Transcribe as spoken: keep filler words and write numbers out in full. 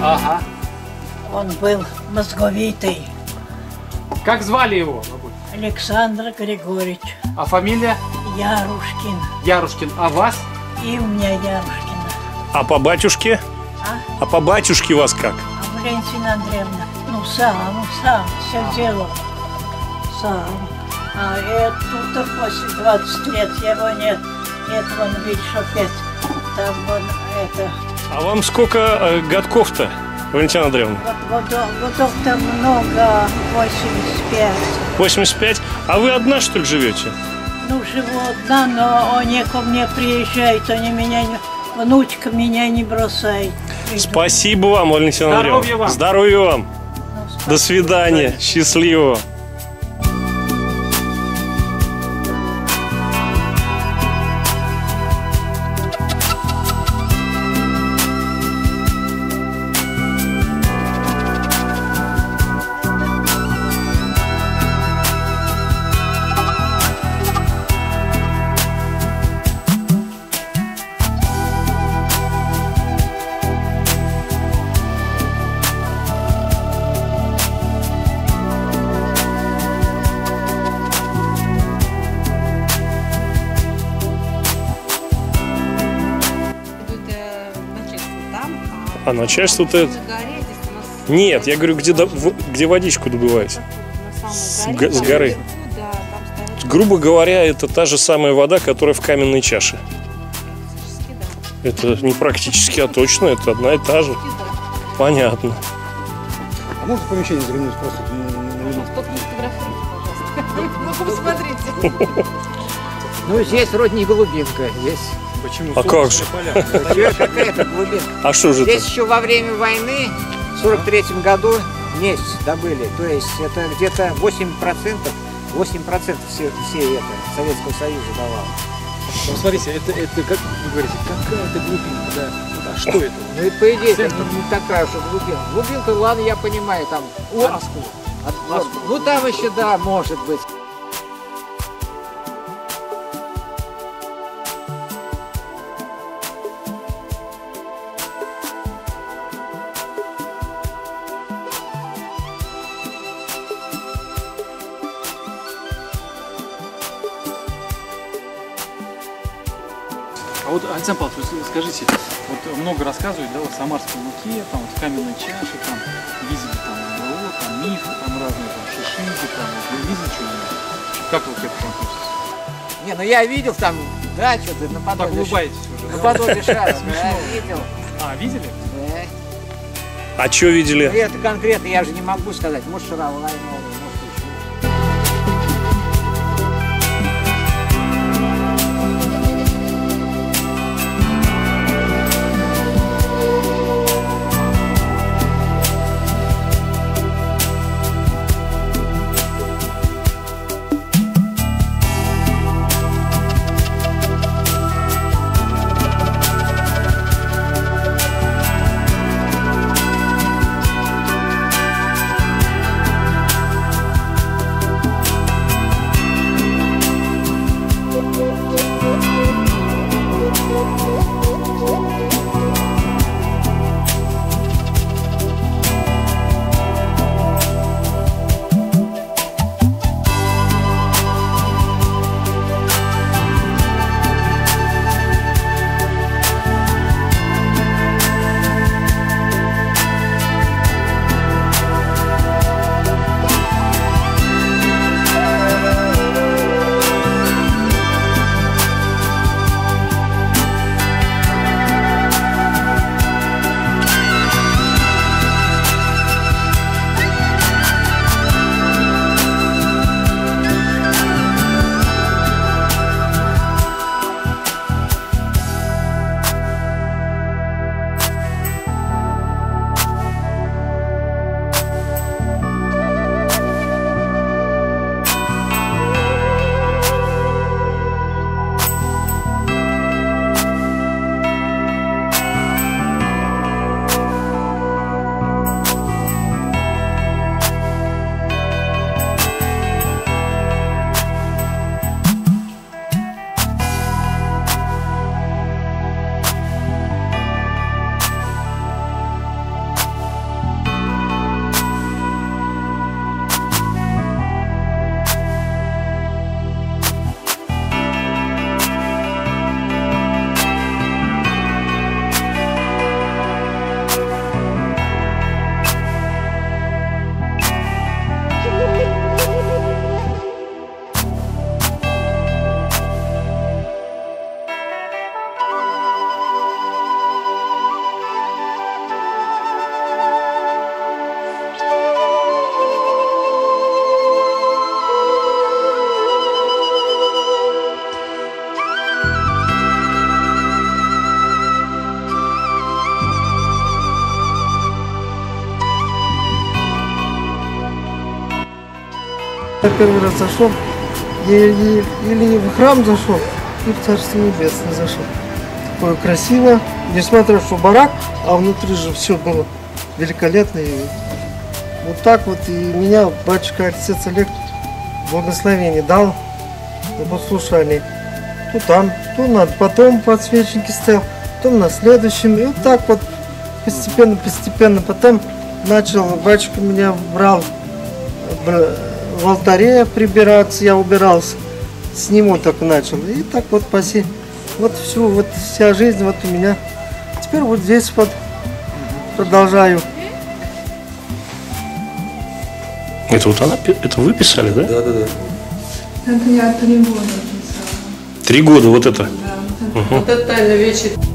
Ага. Он был мозговитый. Как звали его? Александр Григорьевич. А фамилия? Ярушкин. Ярушкин. А вас? И у меня Ярушкина. А по батюшке? А? А по батюшке вас как? А Валентина Андреевна? Ну, сам, сам все делал. Сам. А это после двадцати лет его нет. Нет, вон, видишь, опять. Там вон это... А вам сколько э, годков-то, Валентина Андреевна? Вот годов, годов-то много, восемьдесят пять. восемьдесят пять? А вы одна, что ли, живете? Ну, живу одна, но они ко мне приезжают, они меня не... Внучка меня не бросает. Спасибо вам, Валентина Андреевна. Здоровья вам. Здоровья вам. Ну, До свидания. Счастливо. А начальство-то... Нет, я говорю, где, до... где водичку добываете? С, г... с горы. Грубо говоря, это та же самая вода, которая в каменной чаше. Это не практически, а точно, это одна и та же. Понятно. А можно в помещение заглянуть просто на минуту? Только не фотографируйте, пожалуйста. Ну, посмотрите. Ну, здесь вроде не голубинка, здесь... Почему? А как же? Какая-то глубинка. А что же Здесь это? еще во время войны в сорок третьем году нефть добыли. То есть это где-то восемь процентов, восемь процентов все, все это Советского Союза давало. Ну, смотрите, это, это, как вы говорите, какая-то глубинка, да? А что это? Ну и по идее это не, не такая уж и глубинка. Глубинка, ладно, я понимаю, там... О, от- оскол. от- вот. Ну там еще, да, может быть. А вот, Александр Павлович, вы скажите, вот много рассказывают, да, о самарской муке, там, вот в каменной чаше, там, видели там НЛО, там, мифы, там, разные, там, шишиги, там, вы видели что-нибудь? Как вы к этому относитесь? Не, ну я видел там, да, что-то Так наподобие... улыбаетесь уже. Наподобие шара, Смешно. да, видел. А, видели? Да. А что видели? Ну, это конкретно я же не могу сказать. Может, шаровая новая, может, еще. Я первый раз зашел, или, или в храм зашел, и в Царство Небесное зашел. Такое красиво, несмотря что барак, а внутри же все было великолепно. И вот так вот, и меня батюшка отец Олег благословение дал на послушание. То там, то надо, потом подсвечники стоял, потом на следующем. И вот так вот постепенно, постепенно. Потом начал, батюшка меня брал в алтаре прибираться, я убирался. С него так начал. И так вот по сей. Вот всю, вот вся жизнь вот у меня. Теперь вот здесь вот продолжаю. Это вот она, это вы писали, да? Да, да, да. Это я три года писала. Три года вот это? Да, вот это. Угу. Вот это Тайна Вечери.